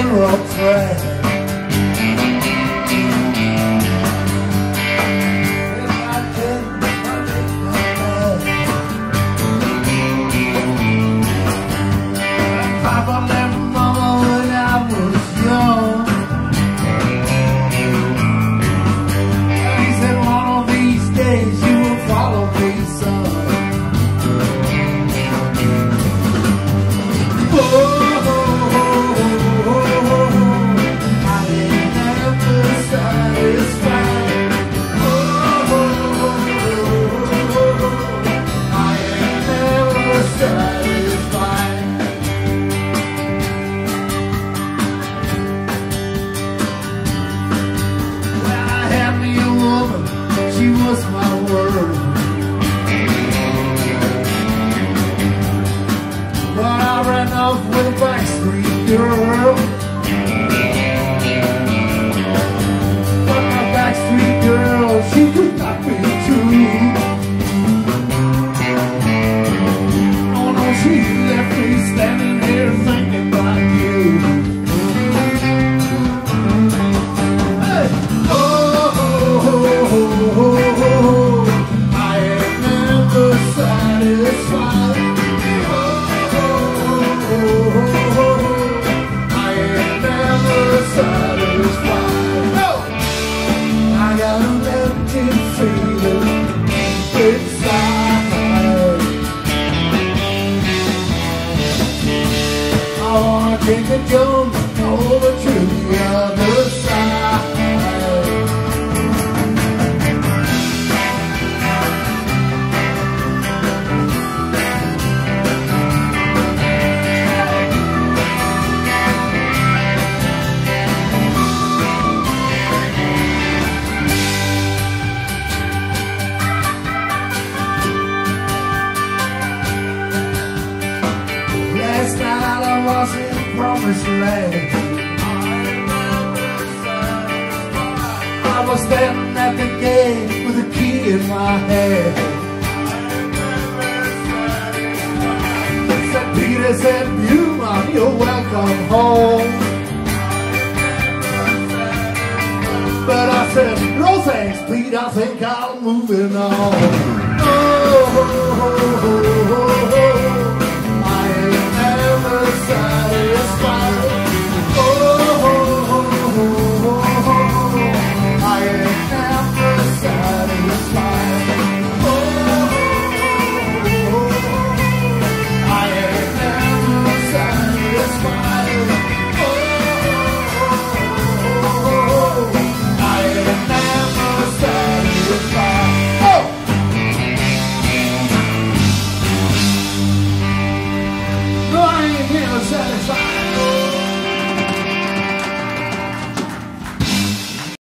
funeral track. Papa left Mama when I was young. He said one of these days you will follow me, son. She was my world, but I ran off with a backstreet girl. But my backstreet girl, she could not be true. Oh no, she left me standing here thinking about you. Hey. Take a jump over to the other side. Last night I was in Promised Land. I was standing at the gate with a key in my hand. St. Peter said, "Yuma, you're welcome home." But I said, "No thanks, Pete, I think I'm moving on."